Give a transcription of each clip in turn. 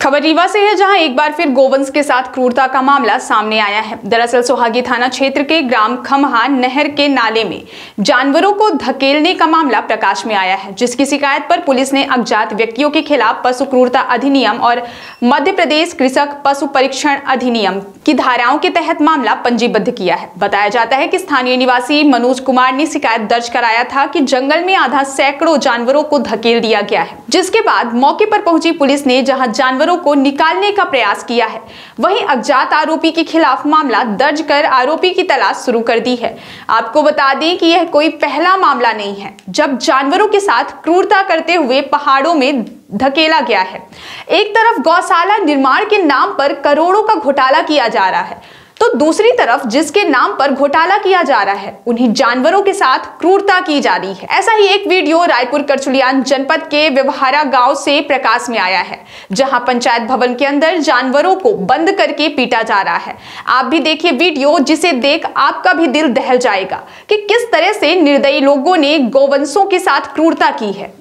खबर रीवा से है, जहां एक बार फिर गोवंश के साथ क्रूरता का मामला सामने आया है। दरअसल सोहागी थाना क्षेत्र के ग्राम खमहा नहर के नाले में जानवरों को धकेलने का मामला प्रकाश में आया है, जिसकी शिकायत पर पुलिस ने अज्ञात व्यक्तियों के खिलाफ पशु क्रूरता अधिनियम और मध्य प्रदेश कृषक पशु परीक्षण अधिनियम की धाराओं के तहत मामला पंजीबद्ध किया है। बताया जाता है कि स्थानीय निवासी मनोज कुमार ने शिकायत दर्ज कराया था कि जंगल में आधा सैकड़ों जानवरों को धकेल दिया गया है, जिसके बाद मौके पर पहुंची पुलिस ने जहां जानवरों को निकालने का प्रयास किया है, वहीं अज्ञात आरोपी के खिलाफ मामला दर्ज कर आरोपी की तलाश शुरू कर दी है। आपको बता दें कि यह कोई पहला मामला नहीं है जब जानवरों के साथ क्रूरता करते हुए पहाड़ों में धकेला गया है। एक तरफ गौशाला निर्माण के नाम पर करोड़ों का घोटाला किया जा रहा है, तो दूसरी तरफ जिसके नाम पर घोटाला किया जा रहा है उन्हीं जानवरों के साथ क्रूरता की जा रही है। ऐसा ही एक वीडियो रायपुर करचुलियान जनपद के व्यवहारा गांव से प्रकाश में आया है, जहां पंचायत भवन के अंदर जानवरों को बंद करके पीटा जा रहा है। आप भी देखिए वीडियो, जिसे देख आपका भी दिल दहल जाएगा कि किस तरह से निर्दयी लोगों ने गोवंशों के साथ क्रूरता की है।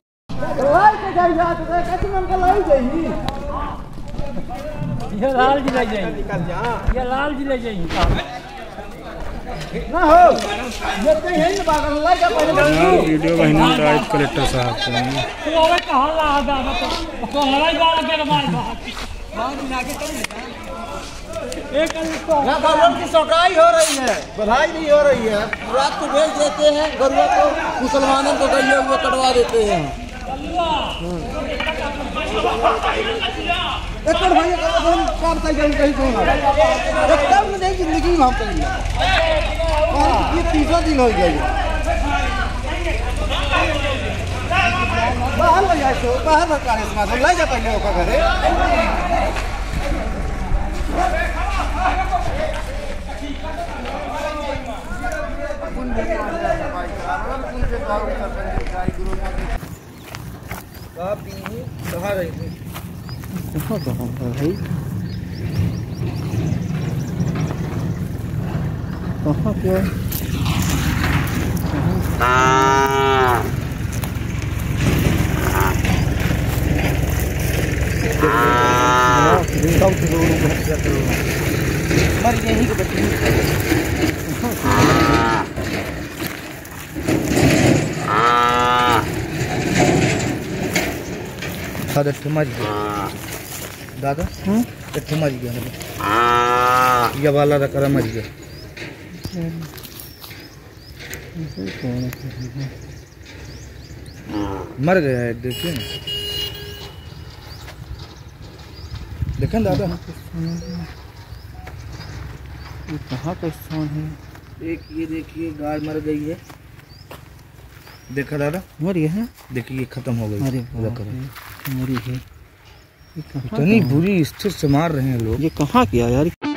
ये लाल जी ले जाएंगे, ये लाल जी ले जाएंगे ना हो ये तो यही ना बागल ला जा पहले वीडियो बहन राइट कलेक्टर साहब को तो वो कहां ला आदा तो लड़ाई वाला के मार बाहर बिना के एक ना बालों की सौटाई हो रही है, बधाई नहीं हो रही है। रात को भेज देते हैं गरुआ को, मुसलमानों को गलियों में कटवा देते हैं। एक और भाई हम काम तक कहीं होगा एकदम नहीं जिंदगी में हम करेंगे और ये तीसरा दिन हो गया बाहर ले जाए तो बाहर सरकार इसमें हम ले जा पहले ओका करे आप भी कहां रही थी कहाँ भाई कहाँ क्या मर यही के बच्चे मर गया दादा मर गया ये वाला रखा मर गया मर गया है। देखिए ना, देखें दादा ये कहाँ का स्थान है? एक ये देखिए गाय मर गई है, देखा दादा मर गया है। देखिए ये खत्म हो गई। अरे मरी है, इतनी बुरी स्थिति से मार रहे हैं लोग। ये कहाँ किया यार?